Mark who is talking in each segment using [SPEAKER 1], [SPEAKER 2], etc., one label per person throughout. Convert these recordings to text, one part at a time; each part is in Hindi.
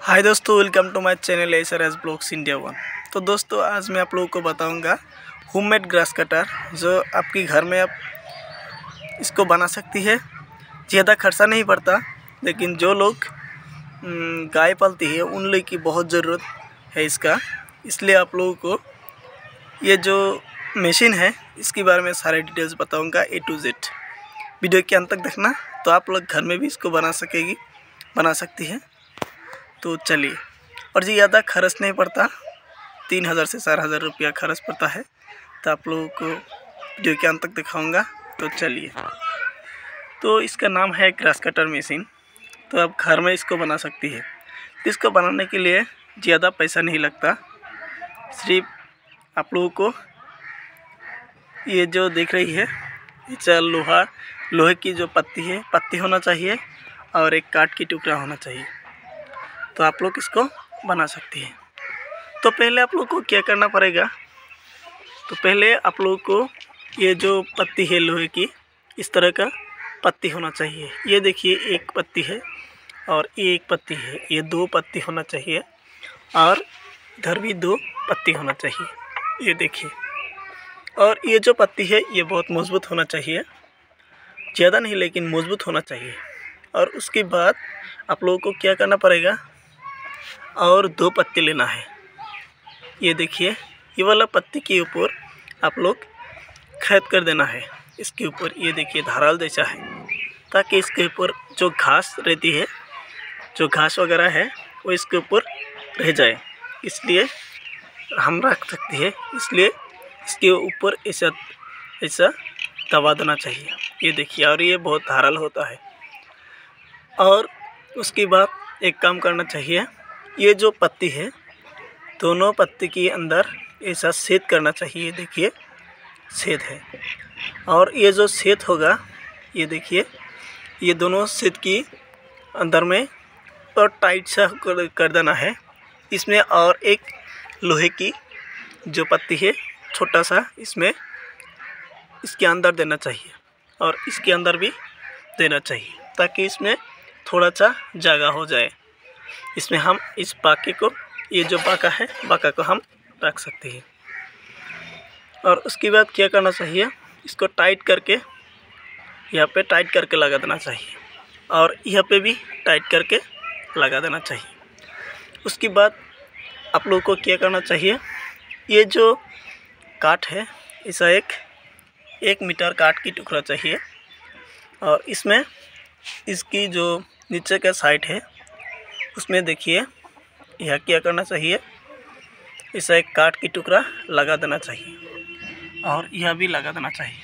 [SPEAKER 1] हाय दोस्तों, welcome to my channel SRS blogs India 1। तो दोस्तों, आज मैं आप लोगों को बताऊंगा होममेड ग्रास कटर, जो आपकी घर में आप इसको बना सकती है। ज़्यादा खर्चा नहीं पड़ता, लेकिन जो लोग गाय पालती है उन लोग की बहुत ज़रूरत है इसका। इसलिए आप लोगों को ये जो मशीन है इसके बारे में सारे डिटेल्स बताऊँगा A to Z। वीडियो के अंत तक देखना, तो आप लोग घर में भी इसको बना सकती है। तो चलिए, और जी ज़्यादा खर्च नहीं पड़ता, 3000 से 4000 रुपया खर्च पड़ता है। तो आप लोगों को वीडियो के अंत तक दिखाऊंगा। तो चलिए, तो इसका नाम है ग्रास कटर मशीन। तो आप घर में इसको बना सकती है। तो इसको बनाने के लिए ज़्यादा पैसा नहीं लगता। सिर्फ आप लोगों को ये जो देख रही है, ये लोहे की जो पत्ती होना चाहिए और एक काठ की टुकड़ा होना चाहिए। तो आप लोग इसको बना सकती हैं। तो पहले आप लोग को क्या करना पड़ेगा, तो पहले आप लोगों को ये जो पत्ती है लोहे की, इस तरह का पत्ती होना चाहिए। ये देखिए, एक पत्ती है और ये एक पत्ती है, ये 2 पत्ती होना चाहिए और इधर भी 2 पत्ती होना चाहिए। ये देखिए, और ये जो पत्ती है ये बहुत मजबूत होना चाहिए, ज़्यादा नहीं लेकिन मजबूत होना चाहिए। और उसके बाद आप लोगों को क्या करना पड़ेगा, और 2 पत्ती लेना है। ये देखिए, ये वाला पत्ती के ऊपर आप लोग खैद कर देना है। इसके ऊपर ये देखिए धाराल जैसा है, ताकि इसके ऊपर जो घास रहती है, जो घास वगैरह है, वो इसके ऊपर रह जाए। इसलिए हम रख सकते हैं, इसलिए इसके ऊपर ऐसा दबा देना चाहिए। ये देखिए, और ये बहुत धाराल होता है। और उसके बाद एक काम करना चाहिए, ये जो पत्ती है, दोनों पत्ती के अंदर ऐसा छेद करना चाहिए। देखिए, छेद है, और ये जो छेद होगा, ये देखिए, ये दोनों छेद की अंदर में और टाइट सा कर देना है। इसमें और एक लोहे की जो पत्ती है, छोटा सा, इसके अंदर देना चाहिए और इसके अंदर भी देना चाहिए, ताकि इसमें थोड़ा सा जगह हो जाए। इसमें हम इस बाके को, ये जो बाका को हम रख सकते हैं। और उसके बाद क्या करना चाहिए, इसको टाइट करके यहाँ पे टाइट करके लगा देना चाहिए और यहाँ पे भी टाइट करके लगा देना चाहिए। उसके बाद आप लोगों को क्या करना चाहिए, ये जो काठ है, ऐसा 1 मीटर काठ की टुकड़ा चाहिए। और इसमें इसकी जो नीचे का साइड है, उसमें देखिए यह क्या करना चाहिए, ऐसा एक काठ की टुकड़ा लगा देना चाहिए और यह भी लगा देना चाहिए।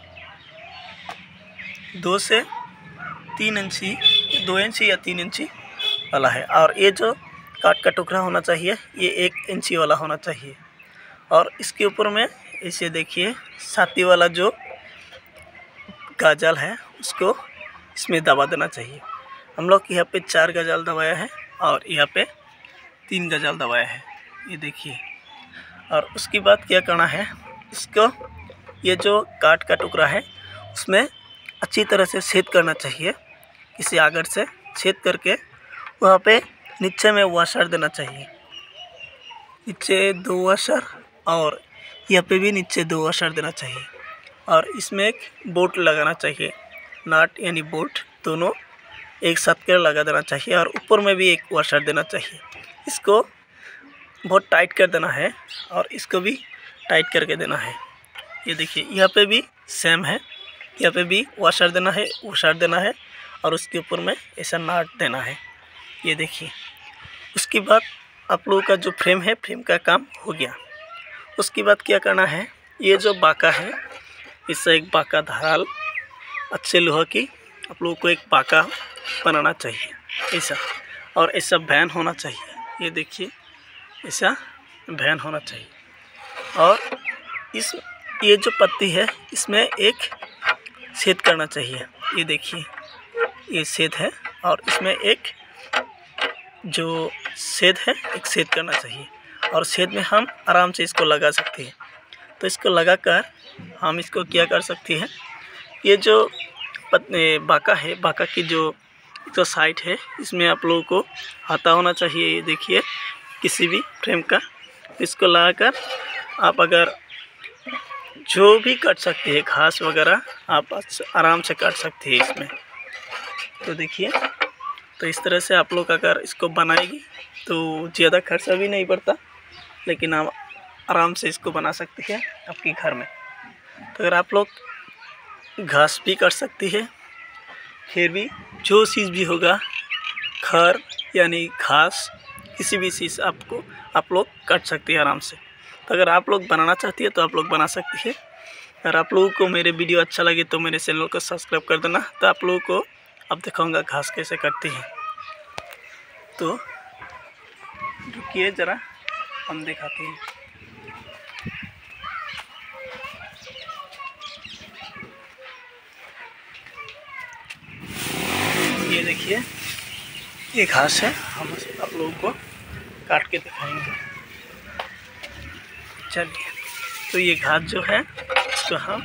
[SPEAKER 1] 2 से 3 इंची, 2 इंची या 3 इंची वाला है। और ये जो काठ का टुकड़ा होना चाहिए, ये 1 इंची वाला होना चाहिए। और इसके ऊपर में इसे देखिए, छाती वाला जो गजाल है, उसको इसमें दबा देना चाहिए। हम लोग यहाँ पे 4 गजाल दबाया है और यहाँ पे 3 गजाल दबाया है। ये देखिए, और उसके बाद क्या करना है, इसको, ये जो काठ का टुकड़ा है, उसमें अच्छी तरह से छेद करना चाहिए। इसे आगर से छेद करके वहाँ पे नीचे में वाशर देना चाहिए। नीचे 2 वाशर और यहाँ पे भी नीचे 2 वाशर देना चाहिए। और इसमें एक बोल्ट लगाना चाहिए, नट यानी बोल्ट, दोनों एक साथ कर लगा देना चाहिए। और ऊपर में भी एक वाशर देना चाहिए। इसको बहुत टाइट कर देना है और इसको भी टाइट करके देना है। ये देखिए, यहाँ पे भी सेम है, यहाँ पे भी वाशर देना है और उसके ऊपर में ऐसा नट देना है। ये देखिए, उसके बाद आप लोगों का जो फ्रेम है, फ्रेम का काम हो गया। उसके बाद क्या करना है, ये जो बाका है, इससे एक बाका धाराल अच्छे लोहा की आप लोगों को एक बाका बनाना चाहिए ऐसा। और ऐसा वैन होना चाहिए। ये देखिए, ऐसा वैन होना चाहिए। और ये जो पत्ती है, इसमें एक छेद करना चाहिए। ये देखिए, ये छेद है और इसमें एक जो छेद है, एक छेद करना चाहिए। और छेद में हम आराम से इसको लगा सकते हैं। तो इसको लगाकर हम इसको क्या कर सकते हैं, ये जो बाका है, बाका की जो जो साइड है इसमें आप लोगों को हाथा होना चाहिए। ये देखिए किसी भी फ्रेम का, इसको लगाकर आप अगर जो भी काट सकते हैं, घास वगैरह आप आराम से काट सकते हैं इसमें। तो देखिए, तो इस तरह से आप लोग अगर इसको बनाएगी तो ज़्यादा खर्चा भी नहीं पड़ता, लेकिन आप आराम से इसको बना सकती है आपके घर में। तो अगर आप लोग घास भी काट सकती है, फिर भी जो चीज़ भी होगा, खर यानी घास, किसी भी चीज़ आप लोग काट सकती है आराम से। तो अगर आप लोग बनाना चाहती है तो आप लोग बना सकती है। अगर आप लोगों को मेरे वीडियो अच्छा लगे तो मेरे चैनल को सब्सक्राइब कर देना। तो आप लोगों को अब दिखाऊंगा घास कैसे काटती है। तो रुकिए ज़रा, हम दिखाते हैं। ये देखिए, ये घास है, हम आप लोगों को काट के दिखाएंगे। चलिए, तो ये घास जो है इसको हम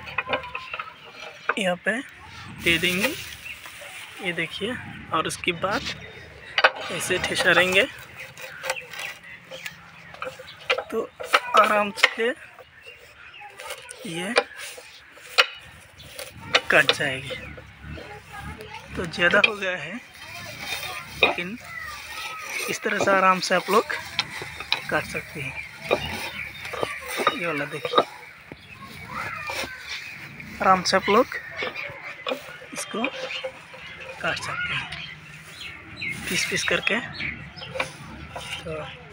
[SPEAKER 1] यहाँ पे दे देंगे। ये देखिए, और उसके बाद ऐसे ठिसारेंगे तो आराम से ये कट जाएगी। तो ज़्यादा हो गया है, लेकिन इस तरह से आराम से आप लोग काट सकते हैं। ये वाला देखिए, आराम से आप लोग इसको काट सकते हैं पीस पीस करके। तो